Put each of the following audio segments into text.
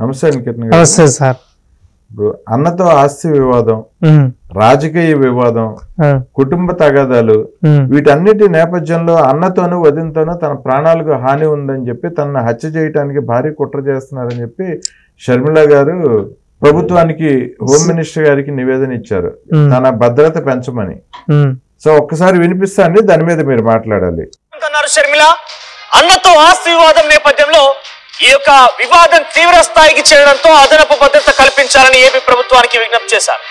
నమస్తే కిరణ్ గారు. నమస్తే సార్. ఇప్పుడు అన్నతో ఆస్తి వివాదం, రాజకీయ వివాదం, కుటుంబ తగాదాలు, వీటన్నిటి నేపథ్యంలో అన్నతోనూ వదినతోనూ తన ప్రాణాలకు హాని ఉందని చెప్పి తనను హత్య చేయడానికి భారీ కుట్ర చేస్తున్నారని చెప్పి షర్మిల గారు ప్రభుత్వానికి, హోమ్ మినిస్టర్ గారికి నివేదన ఇచ్చారు తన భద్రత పెంచమని. సో ఒక్కసారి వినిపిస్తా అండి, దాని మీద మీరు మాట్లాడాలి. షర్మిల అన్నతో ఆస్తి వివాదం నేపథ్యంలో ఈ యొక్క వివాదం తీవ్ర స్థాయికి చేరడంతో అదనపు భద్రత కల్పించాలని ఏపీ ప్రభుత్వానికి విజ్ఞప్తి చేశారు.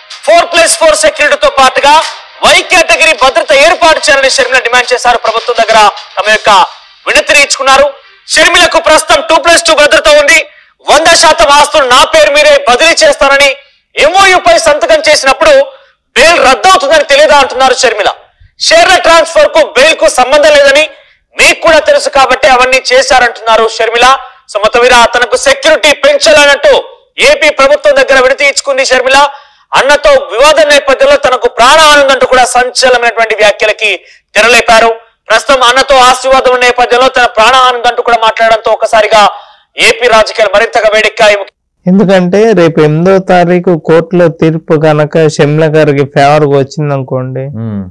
4+4 సెక్యూరిటీతో పాటుగా వై కేటగిరీ భద్రత ఏర్పాటు చేయాలని షర్మిల డిమాండ్ చేశారు. ప్రభుత్వం దగ్గర తమ యొక్క వినతిని ఇచ్చుకున్నారు. షర్మిలకు ప్రస్తుతం 2+2 భద్రత ఉంది. 100% ఆస్తులు నా పేరు మీరే బదిలీ చేస్తానని MOU పై సంతకం చేసినప్పుడు బెయిల్ రద్దవుతుందని తెలియదా అంటున్నారు షర్మిల. షేర్ల ట్రాన్స్ఫర్ కు బెయిల్ కు సంబంధం లేదని మీకు కూడా తెలుసు కాబట్టి అవన్నీ చేశారంటున్నారు షర్మిల. సో మొత్తం మీద తనకు సెక్యూరిటీ పెంచాలన్నట్టు ఏపీ ప్రభుత్వం దగ్గర వినతి ఇచ్చుకుంది షర్మిల. అన్నతో వివాదం నేపథ్యంలో తనకు ప్రాణహాని అంటూ కూడా సంచలనమైనటువంటి వ్యాఖ్యలకి తెరలేపారు. ప్రస్తుతం అన్నతో ఆస్తి వివాదం నేపథ్యంలో తన ప్రాణహాని అంటూ కూడా మాట్లాడడంతో ఒకసారిగా ఏపీ రాజకీయాలు మరింతగా వేడెక్కాయి. ఎందుకంటే రేపు 8వ తారీఖు కోర్టులో తీర్పు కనుక షర్మిల గారికి ఫేవర్ గా వచ్చింది అనుకోండి,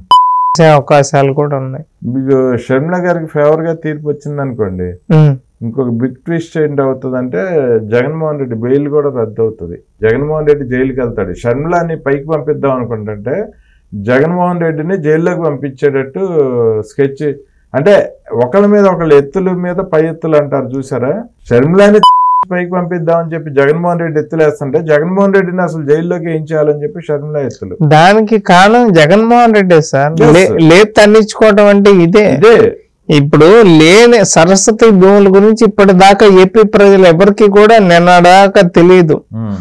అవకాశాలు కూడా ఉన్నాయి. మీకు షర్మిల గారికి ఫేవర్ గా తీర్పు వచ్చింది అనుకోండి, ఇంకొక బిగ్ ట్విస్ట్ ఏంటి అవుతుందంటే జగన్మోహన్ రెడ్డి బెయిల్ కూడా రద్దు అవుతుంది. జగన్మోహన్ రెడ్డి జైలుకి వెళ్తాడు. షర్మిలాని పైకి పంపిద్దాం అనుకుంటుంటే జగన్మోహన్ రెడ్డిని జైల్లోకి పంపించేటట్టు స్కెచ్, అంటే ఒకళ్ళ మీద ఒకళ్ళ ఎత్తుల మీద పై ఎత్తులు అంటారు చూసారా, షర్మిలాని పైకి పంపిద్దామని చెప్పి జగన్మోహన్ రెడ్డి ఎత్తులు వేస్తుంటే జగన్మోహన్ రెడ్డిని అసలు జైల్లోకి ఏం చేయాలని చెప్పి షర్మిల ఎత్తులు. దానికి కారణం జగన్మోహన్ రెడ్డి సార్. లేదు తన్నించుకోవడం అంటే ఇదే. ఇప్పుడు లేని సరస్వతి భూముల గురించి ఇప్పటిదాకా ఏపీ ప్రజలు ఎవరికి కూడా నిన్నదాకా తెలియదు.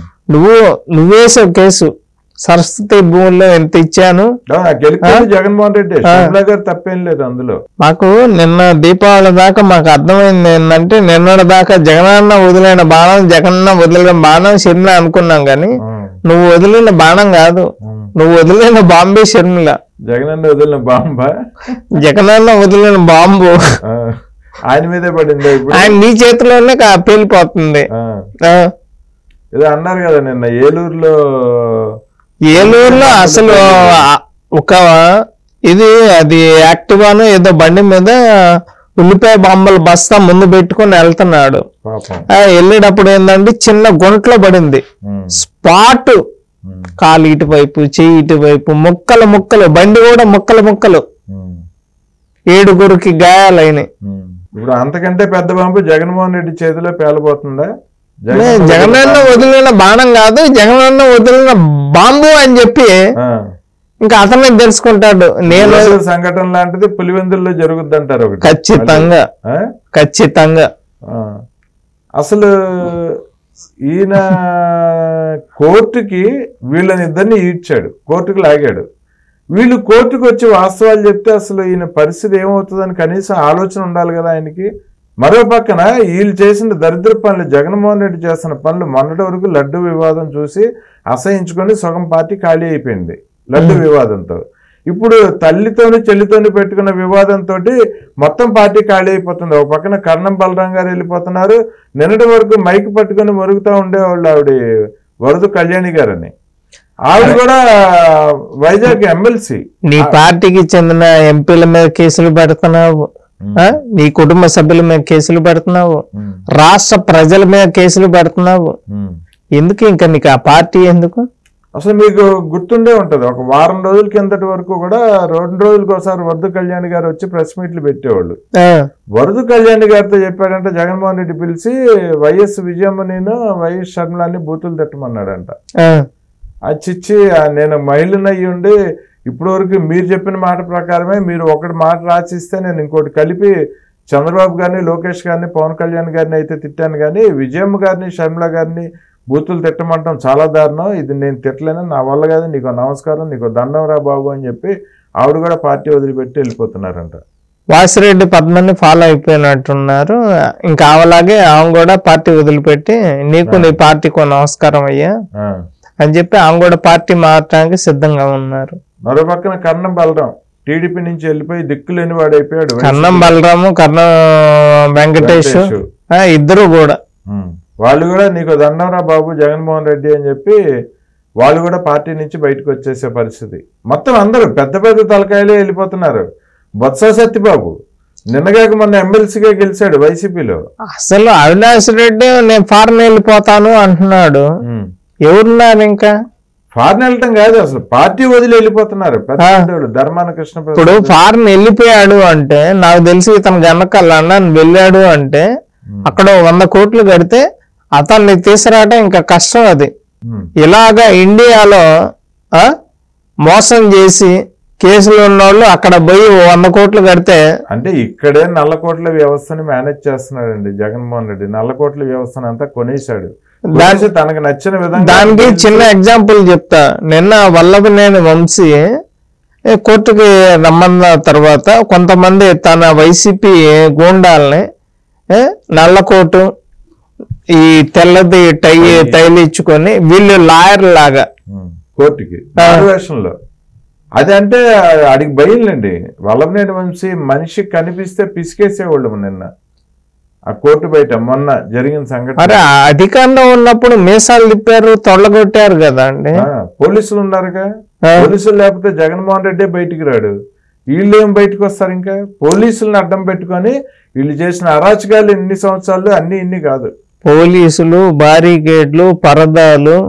నువ్వేసావు కేసు, సరస్వతి భూముల్లో ఎంత ఇచ్చాను, జగన్మోహన్ రెడ్డి షర్మిల గారు తప్పేం లేదు అందులో. మాకు నిన్న దీపావళి దాకా మాకు అర్థమైంది ఏంటంటే, నిన్నటి దాకా జగనన్న వదిలిన బాణం, జగనన్న వదిలిన బాణం షర్మిల అనుకున్నాం కానీ నువ్వు వదిలిన బాణం కాదు, నువ్వు వదిలిన బాంబే షర్మిల. జగనన్న వదిలిన బాంబా? జగనన్న వదిలిన బాంబు ఆయన మీదే పడింది. ఆయన నీ చేతిలోనే పేలిపోతుంది. ఏదో అన్నారు కదా నిన్న ఏలూరులో అసలు ఒక అది యాక్టివాను ఏదో బండి మీద ఉల్లిపాయ బాంబుల బస్తా ముందు పెట్టుకుని వెళ్తున్నాడు. వెళ్ళేటప్పుడు ఏంటంటే చిన్న గుంటలో పడింది. స్పాట్, కాలు ఇటువైపు, చెయ్యి ఇటువైపు, ముక్కలు, బండి కూడా ముక్కలు. 7 గాయాలైనాయి. ఇప్పుడు అంతకంటే పెద్ద బాంబు జగన్మోహన్ రెడ్డి చేతిలో పేలబోతుందా? జగనన్న వదిలిన బాణం కాదు, జగనన్న వదిలిన బాంబు అని చెప్పి ఇంకా అతనే తెలుసుకుంటాడు. నేను సంఘటన లాంటిది పులివెందుల్లో జరుగుద్ది అంటారు. ఖచ్చితంగా. అసలు ఈయన కోర్టుకి వీళ్ళని ఇద్దరిని ఈడ్చాడు, కోర్టుకు లాగాడు. వీళ్ళు కోర్టుకు వచ్చి వాస్తవాలు చెప్తే అసలు ఈయన పరిస్థితి ఏమవుతుందని కనీసం ఆలోచన ఉండాలి కదా ఆయనకి. మరో పక్కన వీళ్ళు చేసిన దరిద్ర పనులు, జగన్మోహన్ రెడ్డి చేస్తున్న పనులు, మొన్నటి వరకు లడ్డు వివాదం చూసి అసహించుకొని సగం పార్టీ ఖాళీ అయిపోయింది లడ్డు వివాదంతో. ఇప్పుడు తల్లితోని చెల్లితోని పెట్టుకున్న వివాదంతో మొత్తం పార్టీ ఖాళీ అయిపోతుంది. ఒక పక్కన కర్ణం బలరాం గారు వెళ్ళిపోతున్నారు. నిన్నటి వరకు మైక్ పట్టుకుని మరుగుతూ ఉండేవాళ్ళు ఆవిడ వరద కళ్యాణి గారని. ఆవిడ కూడా వైజాగ్ ఎమ్మెల్సీ. నీ పార్టీకి చెందిన ఎంపీల మీద కేసులు పెడుతున్నావు, నీ కుటుంబ సభ్యుల మీద కేసులు పెడుతున్నావు, రాష్ట్ర ప్రజల మీద కేసులు పెడుతున్నావు. ఎందుకు ఇంకా నీకు ఆ పార్టీ ఎందుకు? అసలు మీకు గుర్తుండే ఉంటది, ఒక వారం రోజుల కిందటి వరకు కూడా 2 రోజులకు ఒకసారి వరద కళ్యాణి గారు వచ్చి ప్రెస్ మీట్లు పెట్టేవాళ్ళు. వరద కళ్యాణి గారితో చెప్పాడంటే జగన్మోహన్ రెడ్డి పిలిచి వైఎస్ విజయమ్మని వైఎస్ షర్మిలాని బూతులు తిట్టమన్నాడంట. అది చిచ్చి నేను మహిళను అయ్యి ఉండి ఇప్పటి వరకు మీరు చెప్పిన మాట ప్రకారమే మీరు ఒకటి మాట రాసిస్తే నేను ఇంకోటి కలిపి చంద్రబాబు గారిని, లోకేష్ గారిని, పవన్ కళ్యాణ్ గారిని అయితే తిట్టాను, కానీ విజయమ్మ గారిని, షర్మిల గారిని బూతులు తిట్టమంటాం చాలా దారుణం, ఇది నేను తిట్టలేను, నా వల్ల కాదు, నీకు నమస్కారం, నీకు దండం రా బాబు అని చెప్పి ఆవిడ కూడా పార్టీ వదిలిపెట్టి వెళ్ళిపోతున్నారంట. వాసిరెడ్డి పద్మని ఫాలో అయిపోయినట్టున్నారు. ఇంకా అలాగే ఆమె కూడా పార్టీ వదిలిపెట్టి నీకు నీ పార్టీకి నమస్కారం అయ్యా అని చెప్పి ఆమె కూడా పార్టీ మారటానికి సిద్ధంగా ఉన్నారు. మరో పక్కన కర్ణం బలరాం టీడీపీ నుంచి వెళ్ళిపోయి దిక్కులేని వాడు అయిపోయాడు. కర్ణం బలరాము, కర్ణం వెంకటేష్ ఇద్దరు కూడా వాళ్ళు కూడా నీకు దండంరా బాబు జగన్మోహన్ రెడ్డి అని చెప్పి వాళ్ళు కూడా పార్టీ నుంచి బయటకు వచ్చేసే పరిస్థితి. మొత్తం అందరూ పెద్ద పెద్ద తలకాయలే వెళ్ళిపోతున్నారు. బొత్స సత్యబాబు నిన్నగాక మొన్న ఎమ్మెల్సీగా గెలిచాడు వైసీపీలో. అసలు అవినాష్ రెడ్డి నేను ఫారెన్ వెళ్ళిపోతాను అంటున్నాడు. ఎవరున్నారు ఇంకా? ఫారెన్ వెళ్ళటం కాదు, అసలు పార్టీ వదిలి వెళ్ళిపోతున్నారు పెద్ద ధర్మాన కృష్ణ. ఇప్పుడు ఫారెన్ వెళ్ళిపోయాడు అంటే నాకు తెలిసి ఇతను గనక లండన్ వెళ్ళాడు అంటే అక్కడ 100 కోట్లు కడితే అతన్ని తీసుకురావటం ఇంకా కష్టం. అది ఇలాగా ఇండియాలో మోసం చేసి కేసులు ఉన్నోళ్ళు అక్కడ పోయి 100 కోట్లు కడితే, అంటే ఇక్కడే నల్ల కోట్ల వ్యవస్థని మేనేజ్ చేస్తున్నాడండి జగన్మోహన్ రెడ్డి. నల్ల కోట్ల వ్యవస్థను అంతా కొనేశాడు, తనకు నచ్చిన విధంగా. దానికి చిన్న ఎగ్జాంపుల్ చెప్తా. నిన్న వల్లభనేని వంశీ కోర్టుకి రమ్మన్న తర్వాత కొంతమంది తన వైసీపీ గూండాలని నల్ల కోటు ఈ తెల్లది టైల్ ఇచ్చుకొని వీళ్ళు లాయర్ లాగా కోర్టుకి వేషంలో అది అంటే అడిగి బయలుండి. వల్లభనేని వంశీ మనిషి కనిపిస్తే పిసికేసేవాళ్ళు నిన్న ఆ కోర్టు బయట మొన్న జరిగిన సంఘటన. అరే అధికారంలో ఉన్నప్పుడు మీసాలు తిప్పారు, తొడగొట్టారు కదా అండి. పోలీసులు ఉన్నారుగా, పోలీసులు లేకపోతే జగన్మోహన్ రెడ్డి బయటికి రాడు. వీళ్ళు ఏం బయటకు వస్తారు? ఇంకా పోలీసులను అడ్డం పెట్టుకొని వీళ్ళు చేసిన అరాచకాలు ఎన్ని సంవత్సరాలు అన్ని ఇన్ని కాదు. పోలీసులు, బారికేడ్లు, పరదాలు,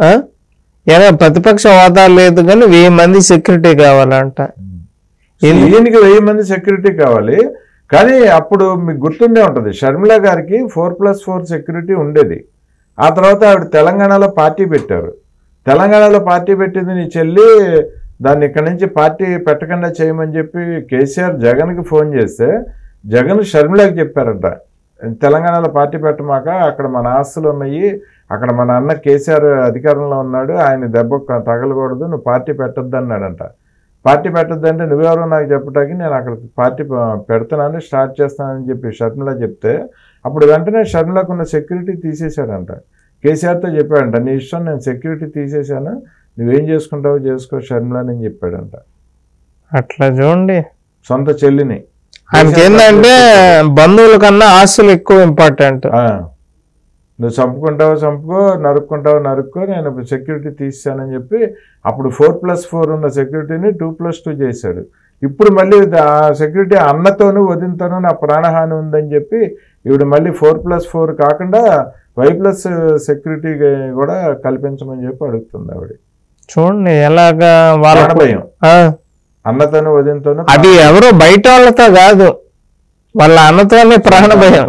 ఏదో ప్రతిపక్ష హోదా లేదు కానీ 1000 మంది సెక్యూరిటీ కావాలంట. ఈయనకి 1000 మంది సెక్యూరిటీ కావాలి. కానీ అప్పుడు మీకు గుర్తుండే ఉంటుంది, షర్మిల గారికి 4+4 సెక్యూరిటీ ఉండేది. ఆ తర్వాత ఆవిడ తెలంగాణలో పార్టీ పెట్టారు. తెలంగాణలో పార్టీ పెట్టింది నీ చెల్లి, దాన్ని ఇక్కడి నుంచి పార్టీ పెట్టకుండా చేయమని చెప్పి కేసీఆర్ జగన్కి ఫోన్ చేస్తే జగన్ షర్మిలకి చెప్పారంట, తెలంగాణలో పార్టీ పెట్టమాక, అక్కడ మన ఆస్తులు ఉన్నాయి, అక్కడ మన అన్న కేసీఆర్ అధికారంలో ఉన్నాడు, ఆయన దెబ్బ తగలకూడదు, నువ్వు పార్టీ పెట్టద్దు అన్నాడంట. పార్టీ పెట్టద్దంటే నువ్వెవరో నాకు చెప్పడానికి నేను అక్కడ పార్టీ పెడుతున్నాను, స్టార్ట్ చేస్తానని చెప్పి షర్మిల చెప్తే అప్పుడు వెంటనే షర్మిలకు ఉన్న సెక్యూరిటీ తీసేశాడంట. కేసీఆర్తో చెప్పాడంట, నీ ఇష్టం, నేను సెక్యూరిటీ తీసేశాను, నువ్వేం చేసుకుంటావో చేసుకో షర్మిల అని చెప్పాడంట. అట్లా చూడండి, సొంత చెల్లిని. ఆయనకి ఏంటంటే బంధువుల కన్నా ఆస్తులు ఎక్కువ ఇంపార్టెంట్. నువ్వు చంపుకుంటావో చంపుకో, నరుక్కుంటావో నరుక్కో, నేను సెక్యూరిటీ తీసానని చెప్పి అప్పుడు 4+4 ఉన్న సెక్యూరిటీని 2+2 చేశాడు. ఇప్పుడు మళ్ళీ ఆ సెక్యూరిటీ అన్నతోనూ వదినతోనూ నా ప్రాణహాని ఉందని చెప్పి ఇప్పుడు మళ్ళీ 4+4 కాకుండా Y+ సెక్యూరిటీ కూడా కల్పించమని చెప్పి అడుగుతుంది ఆవిడ. చూడండి ఎలాగా వాళ్ళ భయం, అన్నతోనూ వదినతోనూ. అది ఎవరో బయట వాళ్ళతో కాదు, వాళ్ళ అన్నతోనే ప్రాణ భయం.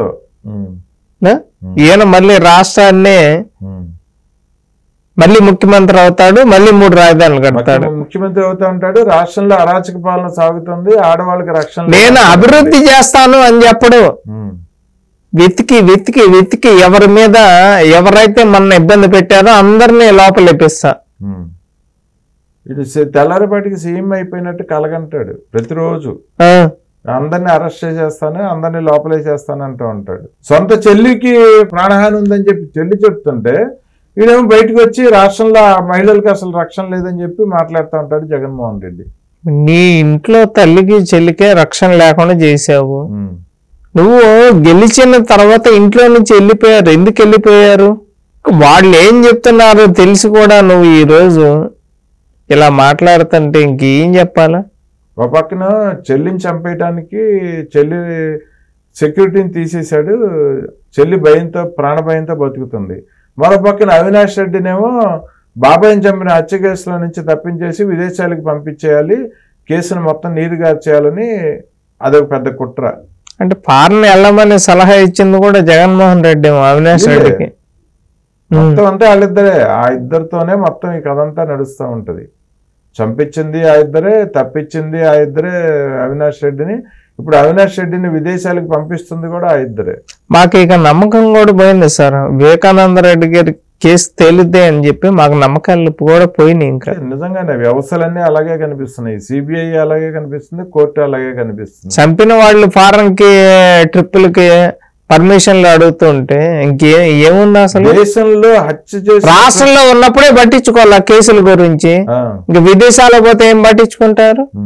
ఈయన మళ్ళీ రాష్ట్రాన్ని మళ్ళీ ముఖ్యమంత్రి అవుతాడు, మళ్ళీ 3 రాజధానులు కడతాడు, ముఖ్యమంత్రి అవుతా ఉంటాడు. రాష్ట్రంలో అరాచక పాలన సాగుతుంది, ఆడవాళ్ళకి రక్షణ. నేను అభివృద్ధి చేస్తాను అని చెప్పడు. వెతికి వెతికి వెతికి ఎవరి మీద ఎవరైతే మన ఇబ్బంది పెట్టారో అందరినీ లోపలేపిస్తా. ఇటు తెల్లారిపాటికి సీఎం అయిపోయినట్టు కలగంటాడు ప్రతిరోజు. అందరినీ అరెస్ట్ చేసేస్తాను, అందరినీ లోపలేసేస్తాను అంటూ ఉంటాడు. సొంత చెల్లికి ప్రాణహాని ఉందని చెప్పి చెల్లి చెప్తుంటే ఈయనేమో బయటకు వచ్చి రాష్ట్రంలో మహిళలకు అసలు రక్షణ లేదని చెప్పి మాట్లాడుతూ ఉంటాడు జగన్మోహన్ రెడ్డి. నీ ఇంట్లో తల్లికి చెల్లికే రక్షణ లేకుండా చేసావు. నువ్వు గెలిచిన తర్వాత ఇంట్లో నుంచి వెళ్ళిపోయారు. ఎందుకు వెళ్ళిపోయారు? వాళ్ళు ఏం చెప్తున్నారో తెలిసి కూడా నువ్వు ఈ రోజు ఇలా మాట్లాడుతుంటే ఇంకేం చెప్పాలా? ఒక పక్కన చెల్లిని చంపేయటానికి చెల్లి సెక్యూరిటీని తీసేశాడు, చెల్లి భయంతో ప్రాణ భయంతో బతుకుతుంది. మరో పక్కన అవినాష్ రెడ్డినేమో బాబాయిని చంపిన హత్య కేసులో నుంచి తప్పించేసి విదేశాలకు పంపించేయాలి, కేసును మొత్తం నీరుగార్చేయాలని అదొక పెద్ద కుట్ర. అంటే ఫారెన్ వెళ్ళమని సలహా ఇచ్చింది కూడా జగన్మోహన్ రెడ్డి అవినాష్ రెడ్డికి. మొత్తం అంతా వాళ్ళిద్దరే, ఆ ఇద్దరితోనే మొత్తం ఈ కథ అంతా నడుస్తూ ఉంటది. చంపించింది ఆ ఇద్దరే, తప్పించింది ఆ ఇద్దరే అవినాష్ రెడ్డిని. ఇప్పుడు అవినాష్ రెడ్డిని విదేశాలకు పంపిస్తుంది కూడా ఆ ఇద్దరే. మాకు ఇక నమ్మకం కూడా పోయింది సార్. వివేకానంద రెడ్డి గారి కేసు తేలిద్దే అని చెప్పి మాకు నమ్మకాలు కూడా పోయినాయి. ఇంకా నిజంగానే వ్యవస్థలన్నీ అలాగే కనిపిస్తున్నాయి. సిబిఐ అలాగే కనిపిస్తుంది, కోర్టు అలాగే కనిపిస్తుంది. చంపిన వాళ్ళు ఫారెన్ కి ట్రిప్పులకి పర్మిషన్లు అడుగుతుంటే ఏముంది అసలు? దేశంలో హత్య చేసి రాష్ట్రంలో ఉన్నప్పుడే పట్టించుకోవాలి కేసుల గురించి, ఇంకా విదేశాలకు పోతే ఏం పట్టించుకుంటారు?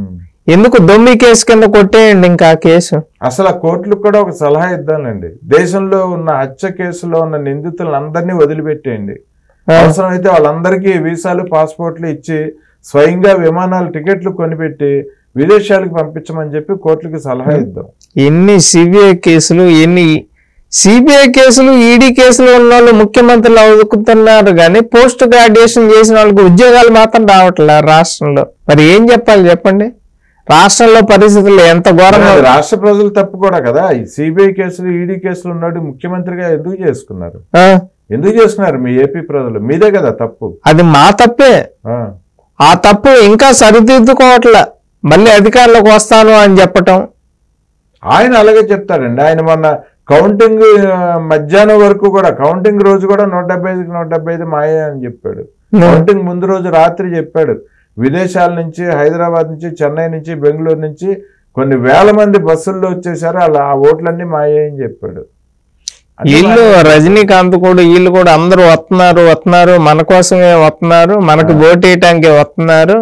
ఎందుకు దొమ్మి కేసు కింద కొట్టేయండి ఇంకా ఆ కేసు. అసలు ఆ కోర్టులకు కూడా ఒక సలహా ఇద్దానండి, దేశంలో ఉన్న హత్య కేసులో ఉన్న నిందితులను అందరినీ వదిలిపెట్టేయండి, అవసరమైతే వాళ్ళందరికీ వీసాలు పాస్పోర్ట్లు ఇచ్చి స్వయంగా విమానాలు టికెట్లు కొనిపెట్టి విదేశాలకు పంపించమని చెప్పి కోర్టులకు సలహా ఇద్దాం. ఎన్ని సిబిఐ కేసులు, ఎన్ని సిబిఐ కేసులు, ఈడీ కేసులు ఉన్న వాళ్ళు ముఖ్యమంత్రులు అవుతున్నారు కానీ పోస్ట్ గ్రాడ్యుయేషన్ చేసిన వాళ్ళకి ఉద్యోగాలు మాత్రం రావట్లే రాష్ట్రంలో. మరి ఏం చెప్పాలి చెప్పండి, రాష్ట్రంలో పరిస్థితులు ఎంత ఘోరంగా. రాష్ట్ర ప్రజలు తప్పు కూడా కదా, ఈ సిబిఐ కేసులు ఈడీ కేసులు ఉన్నాడు ముఖ్యమంత్రిగా ఎందుకు చేసుకున్నారు, ఎందుకు చేస్తున్నారు మీ ఏపీ ప్రజలు? మీదే కదా తప్పు. అది మా తప్పే. ఆ తప్పు ఇంకా సరిదిద్దుకోవట్లే, మళ్ళీ అధికారంలోకి వస్తాను అని చెప్పటం. ఆయన అలాగే చెప్తాడండి. ఆయన మొన్న కౌంటింగ్ మధ్యాహ్నం వరకు కూడా, కౌంటింగ్ రోజు కూడా 175కి 175 మాయే అని చెప్పాడు. కౌంటింగ్ ముందు రోజు రాత్రి చెప్పాడు, విదేశాల నుంచి, హైదరాబాద్ నుంచి, చెన్నై నుంచి, బెంగళూరు నుంచి కొన్ని వేల మంది బస్సుల్లో వచ్చేసారు, అలా ఆ ఓట్లన్నీ మాయే అని చెప్పాడు. వీళ్ళు రజనీకాంత్ కూడా, వీళ్ళు కూడా అందరూ వస్తున్నారు మన కోసమే వస్తున్నారు, మనకు ఓటేయటానికి వస్తున్నారు,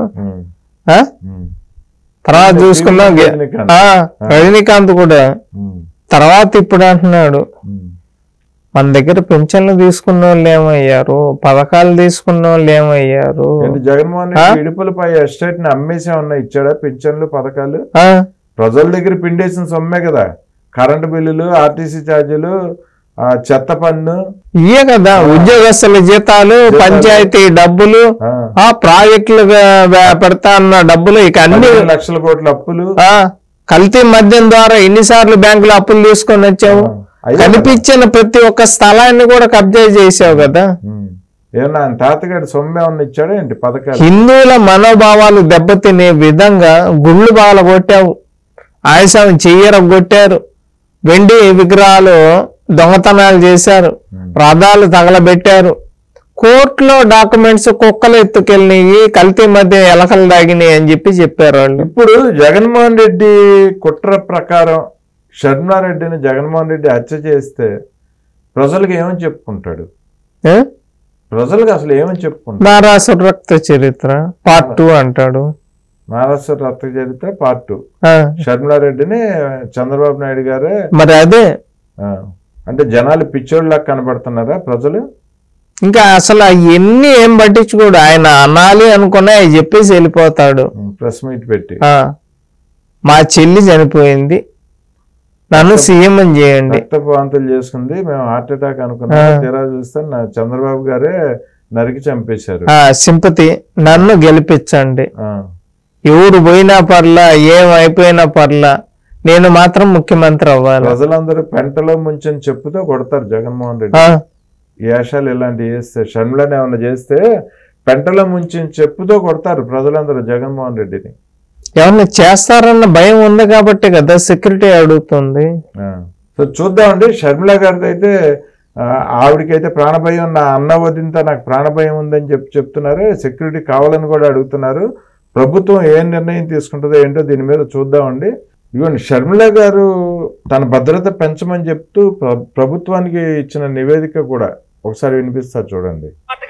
తర్వాత చూసుకుందాం. రజనీకాంత్ కూడా తర్వాత ఇప్పుడు అంటున్నాడు, మన దగ్గర పింఛన్లు తీసుకున్న వాళ్ళు ఏమయ్యారు, పథకాలు తీసుకున్న వాళ్ళు ఏమయ్యారు. జగన్మోహన్ రెడ్డి ఇడుపులపై ఎస్టేట్ ని అమ్మేసేమన్నా ఇచ్చాడా? పింఛన్లు పథకాలు ప్రజల దగ్గర పిండేసిన సొమ్మే కదా, కరెంటు బిల్లులు, ఆర్టీసీ ఛార్జీలు, చెత్త పన్ను, ఇయే కదా ఉద్యోగస్తుల జీతాలు, పంచాయతీ డబ్బులు, ప్రాజెక్టులు పెడతా అన్న డబ్బులు, ఇక అన్ని లక్షల కోట్ల అప్పులు, కల్తీ మద్యం ద్వారా ఎన్నిసార్లు బ్యాంకులు అప్పులు తీసుకొని వచ్చావు, కనిపించిన ప్రతి ఒక్క స్థలాన్ని కూడా కబ్జా చేసావు కదా. ఏమన్నా తాతగాడి సొమ్మే ఉన్న ఇచ్చాడా ఏంటి పథకాలు? హిందువుల మనోభావాలు దెబ్బతినే విధంగా గుళ్ళు బాల కొట్టావు, ఆయుసం చెయ్యర కొట్టారు, వెండి విగ్రహాలు దొంగతనాలు చేశారు, రథాలు తగలబెట్టారు, కోర్టులో డాక్యుమెంట్స్ కుక్కలు ఎత్తుకెళ్ళినాయి, కల్తీ మధ్య ఎలకలు దాగినాయి అని చెప్పారు వాళ్ళు. ఇప్పుడు జగన్మోహన్ రెడ్డి కుట్ర ప్రకారం షర్మిలారెడ్డిని జగన్మోహన్ రెడ్డి హత్య చేస్తే ప్రజలకు ఏమని చెప్పుకుంటాడు? ప్రజలకు అసలు ఏమని చెప్పుకుంటాడు? నారాసుర రక్త చరిత్ర పార్ట్ 2 అంటాడు. నారాసుర రక్త చరిత్ర పార్ట్ 2. షర్మిలారెడ్డిని చంద్రబాబు నాయుడు గారే మరి అదే అంటే జనాలు పిచ్చోళ్ళలా కనబడుతున్నారా ప్రజలు? ఇంకా అసలు అవన్నీ ఏం పట్టించుకోడు, ఆయన అనాలి అనుకున్నా చెప్పేసి వెళ్ళిపోతాడు. ప్రెస్ మీట్ పెట్టి మా చెల్లి చనిపోయింది, నన్ను సీఎం అని చేయండి, రక్తపు వాంతులు చేసుకుంది, మేము హార్ట్ అటాక్ అనుకున్నా, తీరా చూస్తే చంద్రబాబు గారే నరికి చంపేశారు, సింపతి, నన్ను గెలిపించండి, ఎవరు పోయినా పర్లా, ఏమైపోయినా పర్లా, నేను మాత్రం ముఖ్యమంత్రి అవ్వాలి. ప్రజలందరూ పెంటలో ముంచని చెప్పుతో కొడతారు జగన్మోహన్ రెడ్డి. ఈ వేషాలు ఇలాంటివి చేస్తే, షర్మిలని ఏమన్నా చేస్తే పెంటలో ముంచని చెప్పుతో కొడతారు ప్రజలందరూ జగన్మోహన్ రెడ్డిని. ఏమన్నా చేస్తారన్న భయం ఉంది కాబట్టి కదా సెక్యూరిటీ అడుగుతుంది. సో చూద్దామండి. షర్మిల గారిది అయితే ఆవిడకైతే ప్రాణభయం, నా అన్న వదింత నాకు ప్రాణభయం ఉందని చెప్తున్నారు, సెక్యూరిటీ కావాలని కూడా అడుగుతున్నారు. ప్రభుత్వం ఏ నిర్ణయం తీసుకుంటుందో ఏంటో దీని మీద చూద్దామండి. ఇవన్నీ షర్మిల గారు తన భద్రత పెంచమని చెప్తూ ప్రభుత్వానికి ఇచ్చిన నివేదిక కూడా ఒకసారి వినిపిస్తారు చూడండి.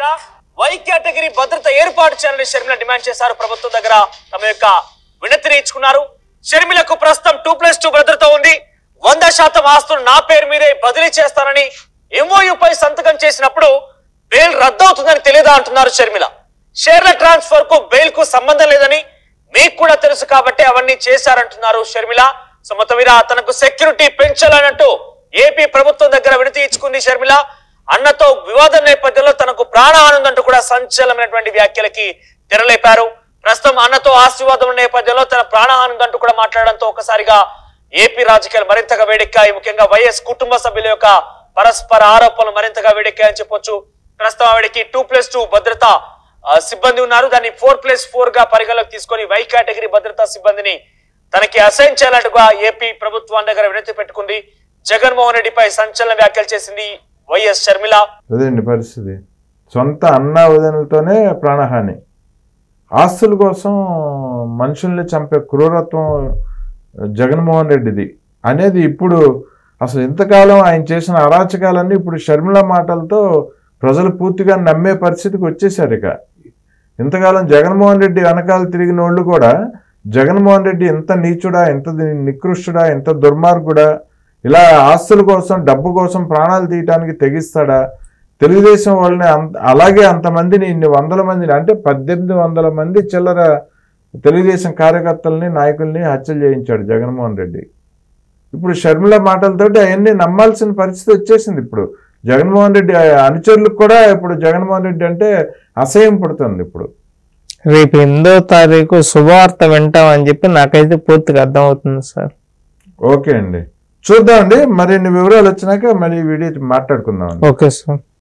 వై కేటగిరీ భద్రత ఏర్పాటు చేయాలని షర్మిల డిమాండ్ చేశారు. ప్రభుత్వం దగ్గర తమ యొక్క వినతిని ఇచ్చుకున్నారు. షర్మిలకు ప్రస్తుతం 2+2 భద్రత ఉంది, 100% ఆస్తులు నా పేరు మీదే బదిలీ చేస్తానని MOU పై సంతకం చేసినప్పుడు బెయిల్ రద్దవుతుందని తెలియదా అంటున్నారు షర్మిల. షేర్ల ట్రాన్స్ఫర్ కు బెయిల్ కు సంబంధం లేదని మీకు కూడా తెలుసు కాబట్టి అవన్నీ చేశారంటున్నారు షర్మిల. సో మొత్తం మీద తనకు సెక్యూరిటీ పెంచాలన్నట్టు ఏపీ ప్రభుత్వం దగ్గర వినతి ఇచ్చుకుంది షర్మిల. అన్నతో వివాదం నేపథ్యంలో తనకు ప్రాణహాని ఉందంటూ కూడా సంచలనమైనటువంటి వ్యాఖ్యలకి తెరలేపారు. ప్రస్తుతం అన్నతో ఆశీర్వాదం నేపథ్యంలో తన ప్రాణహాని ఉందంటూ కూడా మాట్లాడడంతో ఒకసారిగా ఏపీ రాజకీయాలు మరింతగా వేడెక్కాయి. ముఖ్యంగా వైఎస్ కుటుంబ సభ్యుల యొక్క పరస్పర ఆరోపణలు మరింతగా వేడెక్కాయని చెప్పొచ్చు. ప్రస్తుతం ఆవిడకి 2+2 భద్రత సిబ్బంది ఉన్నారు, దాన్ని 4+4 గా పరిగణలోకి తీసుకొని వై కేటగిరీ భద్రతా సిబ్బందిని తనకి అసైన్ చేయాలంటుగా ఏపీ ప్రభుత్వం దగ్గర వినతి పెట్టుకుంది. జగన్మోహన్ రెడ్డిపై సంచలన వ్యాఖ్యలు చేసింది వైఎస్ షర్మిల. అదేండి పరిస్థితి, సొంత అన్న వదనలతోనే ప్రాణహాని, ఆస్తుల కోసం మనుషుల్ని చంపే క్రూరత్వం జగన్మోహన్ రెడ్డిది అనేది ఇప్పుడు అసలు ఇంతకాలం ఆయన చేసిన అరాచకాలన్నీ ఇప్పుడు షర్మిల మాటలతో ప్రజలు పూర్తిగా నమ్మే పరిస్థితికి వచ్చేసారు. ఇక ఇంతకాలం జగన్మోహన్ రెడ్డి వెనకాల తిరిగిన వాళ్ళు కూడా జగన్మోహన్ రెడ్డి ఎంత నీచుడా, ఎంత నికృష్టుడా, ఎంత దుర్మార్గుడా, ఇలా ఆస్తుల కోసం డబ్బు కోసం ప్రాణాలు తీయటానికి తెగిస్తాడా? తెలుగుదేశం వాళ్ళని అలాగే అంతమందిని, ఇన్ని వందల మందిని, అంటే 1800 మంది చిల్లర తెలుగుదేశం కార్యకర్తల్ని, నాయకుల్ని హత్యలు చేయించాడు జగన్మోహన్ రెడ్డి. ఇప్పుడు షర్మిల మాటలతోటి అవన్నీ నమ్మాల్సిన పరిస్థితి వచ్చేసింది. ఇప్పుడు జగన్మోహన్ రెడ్డి అనుచరులకు కూడా ఇప్పుడు జగన్మోహన్ రెడ్డి అంటే అసహ్యం పడుతుంది. ఇప్పుడు రేపు 8వ తారీఖు శుభవార్త వింటామని చెప్పి నాకైతే పూర్తిగా అర్థమవుతుంది సార్. ఓకే అండి, చూద్దామండి. మరిన్ని వివరాలు వచ్చినాక మళ్ళీ వీడియో మాట్లాడుకుందాం. Okay sir.